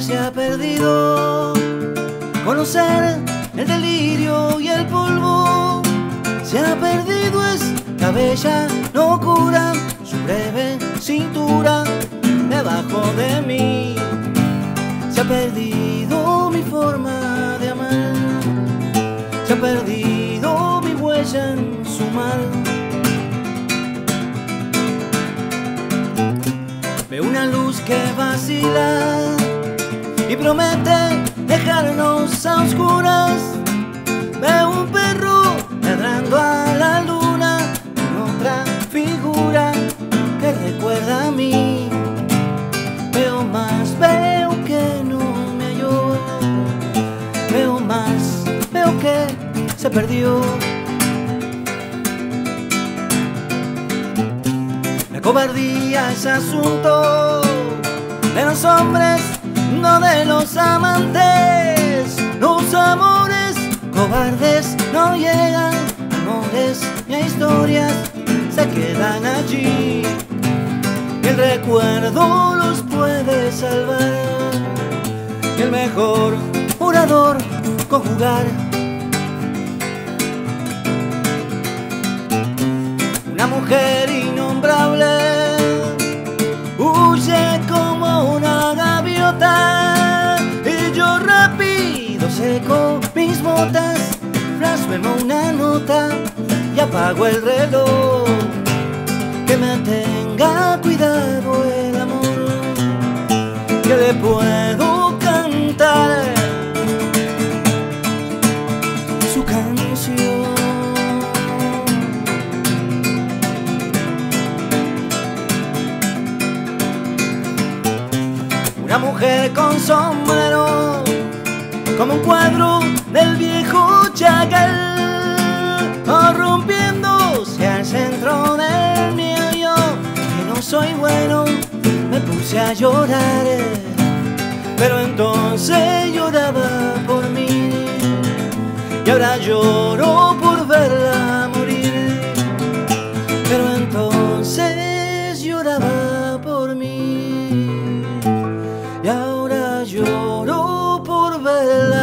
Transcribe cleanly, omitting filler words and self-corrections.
se ha perdido. Conocer el delirio y el polvo. Se ha perdido esta bella locura, su breve cintura debajo de mí. Se ha perdido mi forma de amar. Se ha perdido mi huella en su mar. Veo una luz que vacila y promete dejarnos a oscuras. Veo un perro ladrando a la luna con otra figura que recuerda a mí. Veo más, veo que no me halló. Veo más, veo que se perdió. La cobardía es asunto de los hombres, no de los amantes. Los amores cobardes no llegan, amores ni a historias se quedan allí. Y el recuerdo los puede salvar, y el mejor orador conjugar. Una mujer innombrable huye como una gaviota, y yo rápido seco mis botas, blasfemo una nota y apago el reloj. Que me tenga cuidado el amor, que le puedo cantar su canción. Una mujer con sombrero, como un cuadro del viejo Chagall, rompiéndose al centro del mío. Yo, que no soy bueno, me puse a llorar, pero entonces lloraba por mí, y ahora lloro por verla morir. Pero entonces lloraba por mí, y ahora lloro por verla